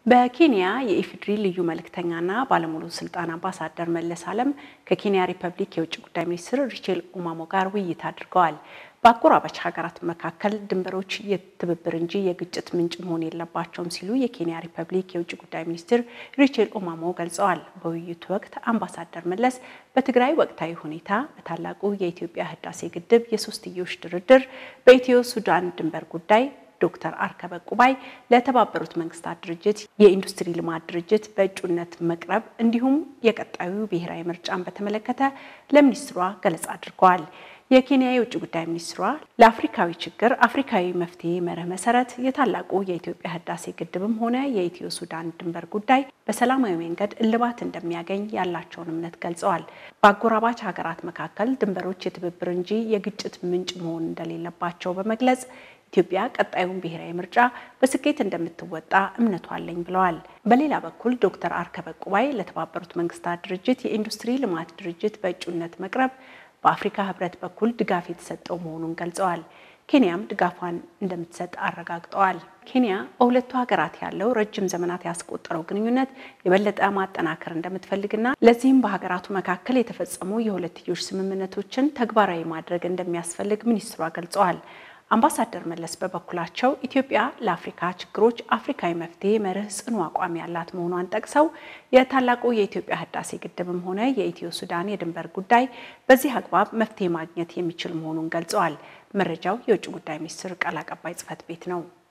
በኬንያ የኢፌዴሪ ልዩ መልእክተኛና ባለሙሉ ስልጣን አምባሳደር መለስ ዓለም ከኬንያ ሪፐብሊክ የውጭ ጉዳይ ሚኒስትር ሪቼል ኦማሞ ጋር ውይይት አድርገዋል። በአጎራባች ሀገራት መካከል ድንበሮች የትብብር እንጂ የግጭት ምንጭ መሆን የለባቸውም ሲሉ የኬንያ ሪፐብሊክ የውጭ ጉዳይ ሚኒስትር ሪቼል ኦማሞ ገልጸዋል። በውይይቱ ወቅት አምባሳደር መለስ በትግራይ ወቅታዊ ሁኔታ፣ በታላቁ የኢትዮጵያ ህዳሴ ግድብ የሶስትዮሽ ድርድር፣ በኢትዮ ሱዳን ድንበር ጉዳይ ዶክተር አርከበ ቁባይ ለተባበሩት መንግስታት ድርጅት የኢንዱስትሪ ልማት ድርጅት በእጩነት መቅረብ እንዲሁም የቀጣዩ ብሔራዊ ምርጫን በተመለከተ ለሚኒስትሯ ገለጻ አድርገዋል። የኬንያ የውጭ ጉዳይ ሚኒስትሯ ለአፍሪካዊ ችግር አፍሪካዊ መፍትሄ መርህ መሰረት የታላቁ የኢትዮጵያ ህዳሴ ግድብም ሆነ የኢትዮ ሱዳን ድንበር ጉዳይ በሰላማዊ መንገድ እልባት እንደሚያገኝ ያላቸውን እምነት ገልጸዋል። በአጎራባች ሀገራት መካከል ድንበሮች የትብብር እንጂ የግጭት ምንጭ መሆን እንደሌለባቸው በመግለጽ ኢትዮጵያ ቀጣዩን ብሔራዊ ምርጫ በስኬት እንደምትወጣ እምነቱ አለኝ ብለዋል። በሌላ በኩል ዶክተር አርከበ ቁባይ ለተባበሩት መንግስታት ድርጅት የኢንዱስትሪ ልማት ድርጅት በእጩነት መቅረብ በአፍሪካ ህብረት በኩል ድጋፍ የተሰጠው መሆኑን ገልጸዋል። ኬንያም ድጋፏን እንደምትሰጥ አረጋግጠዋል። ኬንያ በሁለቱ ሀገራት ያለው ረጅም ዘመናት ያስቆጠረው ግንኙነት የበለጠ ማጠናከር እንደምትፈልግና ለዚህም በሀገራቱ መካከል የተፈጸሙ የሁለትዮሽ ስምምነቶችን ተግባራዊ ማድረግ እንደሚያስፈልግ ሚኒስትሯ ገልጸዋል። አምባሳደር መለስ በበኩላቸው ኢትዮጵያ ለአፍሪካ ችግሮች አፍሪካዊ መፍትሄ መርህ ጽኑ አቋም ያላት መሆኗን ጠቅሰው የታላቁ የኢትዮጵያ ህዳሴ ግድብም ሆነ የኢትዮ ሱዳን የድንበር ጉዳይ በዚህ አግባብ መፍትሄ ማግኘት የሚችል መሆኑን ገልጸዋል። መረጃው የውጭ ጉዳይ ሚኒስትር ቃል አቀባይ ጽፈት ቤት ነው።